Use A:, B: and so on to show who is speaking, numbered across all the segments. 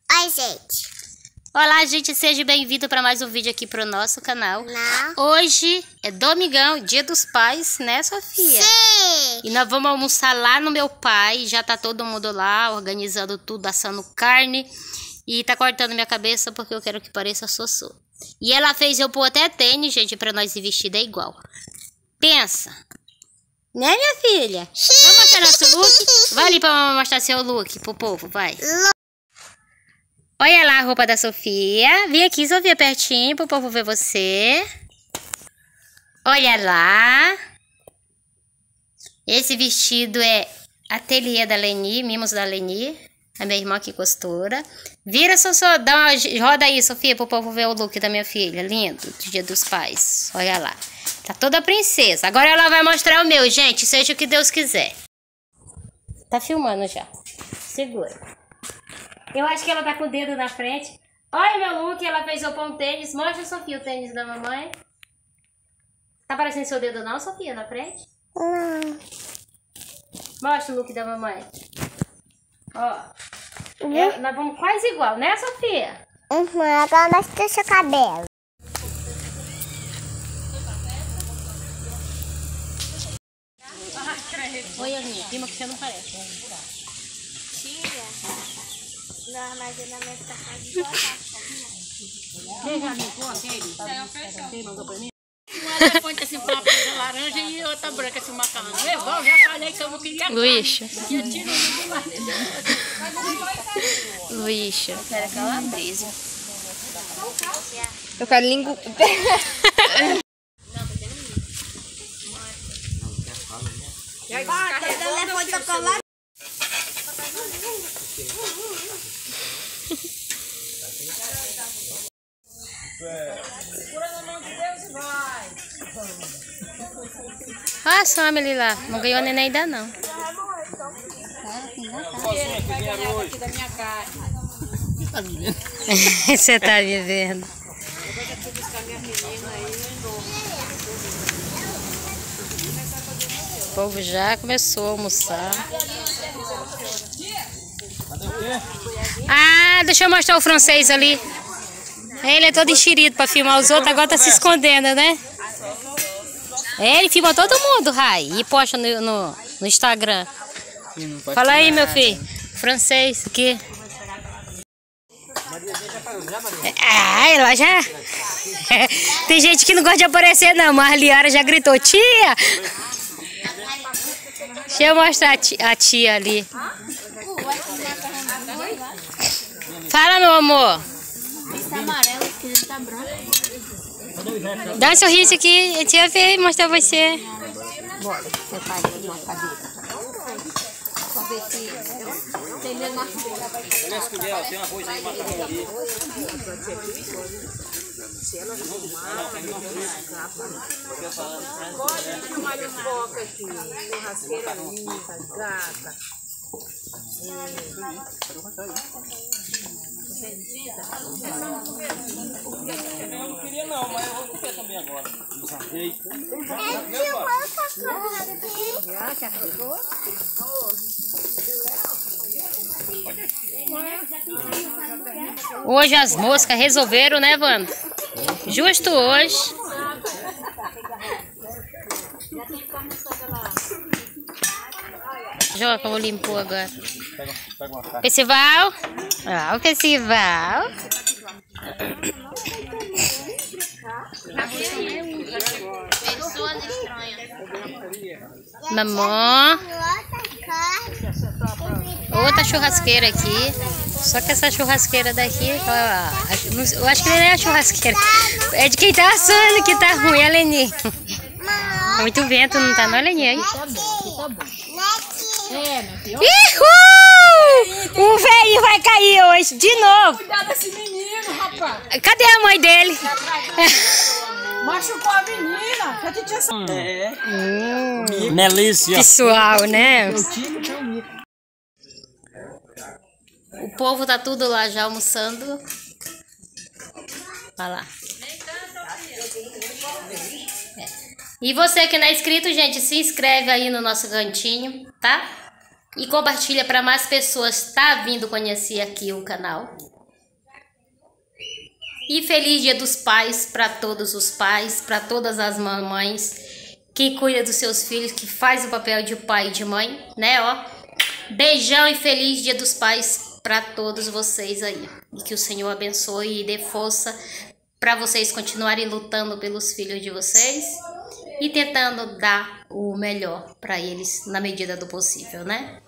A: Oi, gente.
B: Olá, gente, seja bem-vindo para mais um vídeo aqui pro nosso canal. Hoje é domingão, dia dos pais, né, Sofia?
A: Sim!
B: E nós vamos almoçar lá no meu pai. Já tá todo mundo lá, organizando tudo, assando carne. E tá cortando minha cabeça porque eu quero que pareça Sossô. E ela fez eu pôr até tênis, gente, pra nós ir vestida igual. Pensa. Né, minha filha? Vamos mostrar nosso look? Vai ali pra mostrar seu look pro povo, vai. Olha lá a roupa da Sofia. Vem aqui, Sofia, pertinho pro povo ver você. Olha lá. Esse vestido é ateliê da Leni, mimos da Leni. A minha irmã que costura. Vira, Sossô, dá uma roda aí, Sofia, pro povo ver o look da minha filha. Lindo, do Dia dos Pais. Olha lá. Tá toda princesa. Agora ela vai mostrar o meu, gente. Seja o que Deus quiser. Tá filmando já. Segura. Eu acho que ela tá com o dedo na frente. Olha meu look, ela fez eu pôr um tênis. Mostra, Sofia, o tênis da mamãe. Tá parecendo seu dedo não, Sofia, na frente?
A: Não.
B: Mostra o look da mamãe. Ó. Nós vamos quase igual, né, Sofia?
A: Agora mostra o seu cabelo.
B: Oi, Yasmin. Prima que você não parece.
A: Tira. No armazenamento da casa de botar.
C: Um elefante assim com uma pele laranja e outra branca assim, macarrão. Eu já falei que eu não queria
B: Luísa.
C: Luísa.
B: Eu quero calabresa.
D: Eu quero língua.
B: Ah, some ali lá. Não ganhou neném ainda não.
C: Aqui da minha casa.
B: Você tá vivendo. O povo já começou a almoçar. Ah, deixa eu mostrar o francês ali. Ele é todo enxerido pra filmar os outros, agora tá se escondendo, né? Ele filma todo mundo, Rai, e posta no Instagram. Fala aí, meu filho. Francês, aqui. Ah, ela já... Tem gente que não gosta de aparecer, não, mas a Liara já gritou, tia! Deixa eu mostrar a tia ali. Fala, meu amor.
A: Tá amarelo, aqui tá branco.
B: Dá um sorriso aqui, a tia veio mostrar você.
D: Bora, você faz uma cadeira. Pra ver se tem uma
E: tem uma coisa aí, macarrão ali.
D: Se ela filmar, pode filmar de boca aqui. Churrasqueira linda, gata.
E: Eu não queria não, mas eu vou comer também agora.
B: Hoje as moscas resolveram, né, Wanda? Justo hoje. Joca, vou limpar agora. Festival. Ah, o festival. Mamãe. Outra churrasqueira aqui. Só que essa churrasqueira daqui, eu acho que não é a churrasqueira. É de quem tá assando que tá ruim, a Leni. Muito vento, não tá não, Leni? Aí. O velho vai cair hoje, de novo.
C: Cuidado desse menino, rapaz.
B: Cadê a mãe dele?
C: Machucou a menina. Que a gente
E: Melícia.
B: Pessoal, né? O povo tá tudo lá já almoçando. Olha lá. E você que não é inscrito, gente, se inscreve aí no nosso cantinho, tá? E compartilha para mais pessoas tá vindo conhecer aqui o canal. E feliz Dia dos Pais para todos os pais, para todas as mamães que cuidam dos seus filhos, que faz o papel de pai e de mãe, né, ó. Beijão e feliz Dia dos Pais para todos vocês aí. E que o Senhor abençoe e dê força para vocês continuarem lutando pelos filhos de vocês e tentando dar o melhor para eles na medida do possível, né?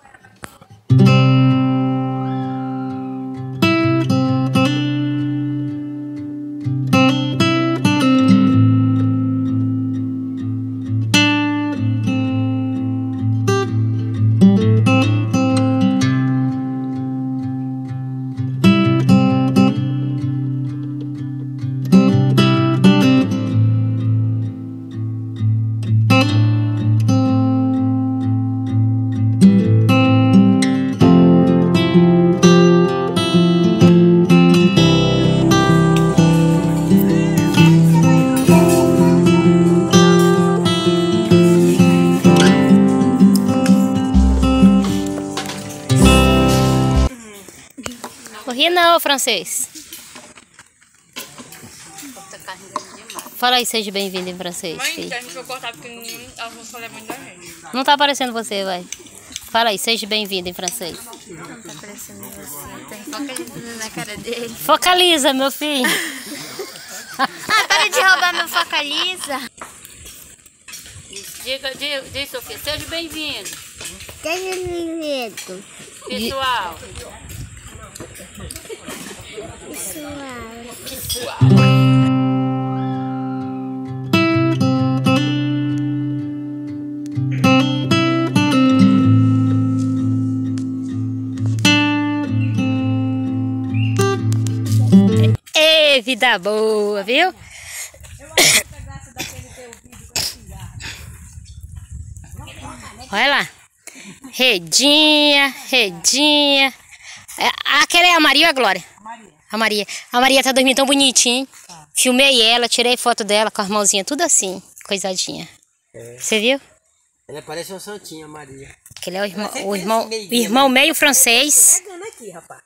B: Ri não, francês. Fala aí, seja bem-vindo em francês.
C: Mãe,
B: filho.
C: se a gente for cortar pequenininho, ela vai falar muito da gente.
B: Não tá aparecendo você, vai. Fala aí, seja bem-vindo em francês.
A: Não tá parecendo você. Tem focaliza na cara dele.
B: Focaliza, meu filho.
A: Ah, para de roubar meu focaliza.
C: Diz, Sofia, seja bem-vindo.
A: Seja bem-vindo.
C: Pessoal.
B: Ê, vida boa, viu? Olha lá. Redinha, Redinha. Aquela é a Maria ou a Glória? A Maria. A Maria tá dormindo tão bonitinha, hein? Filmei ela, tirei foto dela com as mãozinhas, tudo assim, coisadinha. Você viu?
E: Ela parece uma santinha, Maria.
B: Aquele é o irmão meio francês.
D: Pegando aqui, rapaz.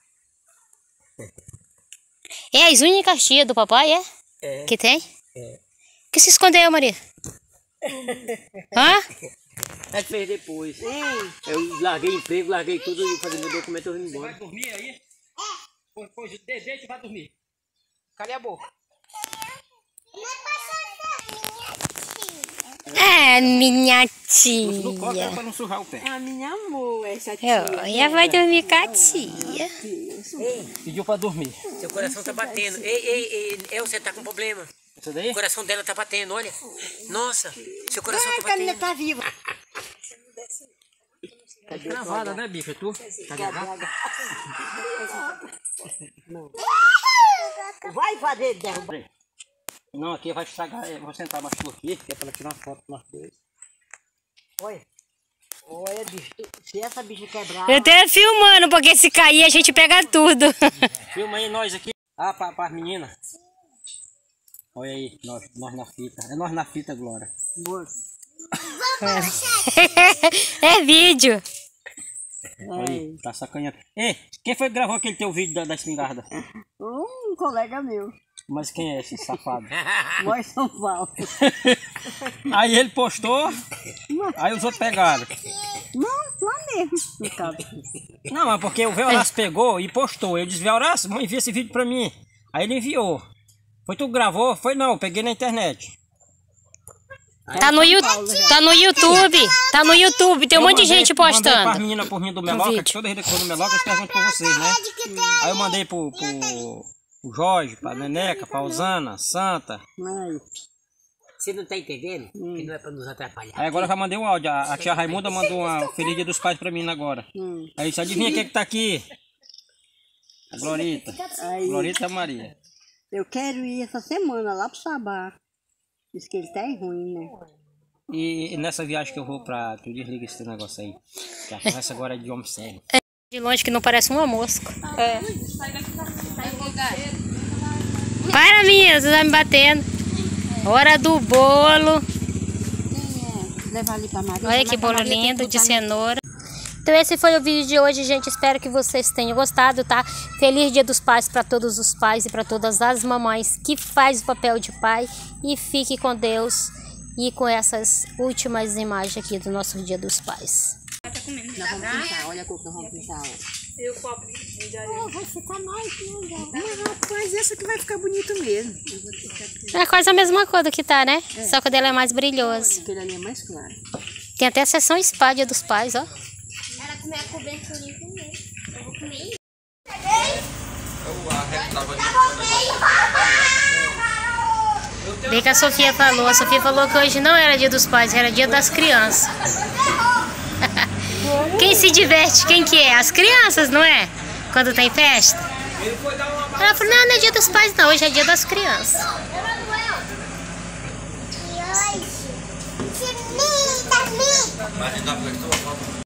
B: É as únicas tias do papai, é?
E: É.
B: Que tem?
E: É.
B: Que se escondeu, Maria? Hã?
E: Ela fez depois. Eu larguei emprego, larguei tudo e fazer meu documento e eu vim embora. Vai dormir aí? Pois desejo e vai dormir. Cadê a boca?
B: É, minha tia.
E: No colo é pra não sujar o pé.
D: Ah, minha amor, essa tia.
B: Olha, vai dormir com a tia.
E: Pediu pra dormir.
F: Seu coração tá batendo. Ei, você tá com problema.
E: Essa daí?
F: O coração dela tá batendo, olha. Nossa, seu coração tá
D: A menina
F: batendo.
D: tá viva.
E: Tá gravada, né, bicha? Tu? Tá gravada?
D: Vai fazer derrubar.
E: Não, aqui vai estragar. Eu vou sentar mais por aqui, que é pra ela tirar uma foto com nós dois.
D: Olha, bicho, se essa bicha quebrar...
B: Eu tô filmando, porque se cair a gente pega tudo.
E: Filma aí nós aqui. Ah, para as meninas. Olha aí, nós na fita. É nós na fita, Glória.
D: Boa.
B: É vídeo.
E: Olha aí, tá sacanhando. Ei, quem foi que gravou aquele teu vídeo da espingarda?
D: Um colega meu.
E: Mas quem é esse safado?
D: Nós São Paulo.
E: Aí ele postou, aí os outros pegaram.
D: Não, lá mesmo. No caso.
E: Não, mas porque o Veoraz pegou e postou. Eu disse, Veoraz, envia esse vídeo pra mim. Aí ele enviou. Foi tu que gravou? Foi não, eu peguei na internet.
B: Tá no YouTube. Tá no YouTube. Tem um monte de gente
E: Mandei pras
B: postando.
E: meninas por mim do Meloca, que
B: vídeo.
E: toda vez que eu vou no Meloca, eles perguntam por vocês, né? Aí eu mandei pro Jorge, pra Neneca, pra Osana, Santa.
D: Ai.
F: Você não tá entendendo? Que não é pra nos atrapalhar.
E: Aí agora eu já mandei um áudio. A tia Raimunda mandou um Feliz Dia dos Pais pra mim agora. Aí disse, adivinha quem é que tá aqui? A Glorita.
D: Aí.
E: Glorita Maria.
D: Eu quero ir essa semana lá pro Sabá. Diz que ele tá ruim, né?
E: E nessa viagem que eu vou pra... Tu desliga esse negócio aí. Que a conversa agora é de homem sério.
B: De longe que não parece uma mosca. É. Para, minha, você tá me batendo. Hora do bolo.
D: Levar ali pra Maria.
B: Olha que bolo lindo de cenoura. Então esse foi o vídeo de hoje, gente. Espero que vocês tenham gostado, tá? Feliz Dia dos Pais para todos os pais e para todas as mamães que fazem o papel de pai. E fique com Deus e com essas últimas imagens aqui do nosso Dia dos Pais.
D: Nós vamos pintar, olha a cor que nós vamos pintar.
C: E o copo de areia.
D: Vai ficar mais linda. Mas rapaz, essa que vai ficar bonito mesmo.
B: É quase a mesma cor do que tá, né? Só que o dela é mais brilhoso.
D: Aquele ali é mais claro.
B: Tem até a seção spa Dia dos Pais, ó.
A: Ela comeu a coberturinha comigo. Eu vou comer.
B: Bem que a Sofia falou. A Sofia falou que hoje não era Dia dos Pais, era Dia das Crianças. Quem se diverte, quem que é? As crianças, não é? Quando tem festa. Ela falou, não é Dia dos Pais não, hoje é Dia das Crianças.
A: E hoje,